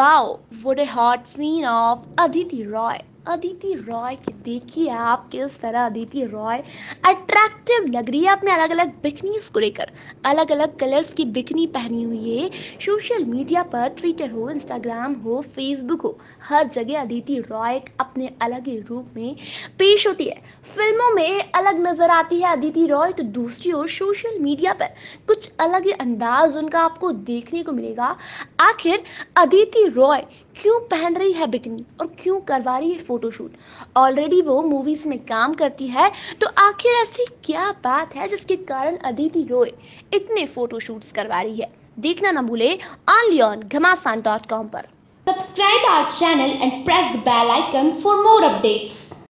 Wow, what a hot scene of Aditi Roy. Aditi Roy की देखिए आप किस तरह अदिति रॉय अट्रैक्टिव लग रही है अपने अलग अलग बिकनीज को लेकर। अलग अलग कलर्स की बिकनी पहनी हुई है। सोशल मीडिया पर ट्विटर हो, इंस्टाग्राम हो, फेसबुक हो, हर जगह अदिति रॉय अपने अलग ही रूप में पेश होती है। फिल्मों में अलग नजर आती है अदिति रॉय, तो दूसरी ओर सोशल मीडिया पर कुछ अलग ही अंदाज उनका आपको देखने को मिलेगा। आखिर अदिति रॉय क्यों पहन रही है बिकनी और क्यों करवा रही है फोटोशूट? ऑलरेडी वो मूवीज में काम करती है, तो आखिर ऐसी क्या बात है जिसके कारण अदिति रॉय इतने फोटोशूट्स करवा रही है? देखना ना भूले only on ghamasan.com पर। Subscribe our channel and press the bell icon for more updates.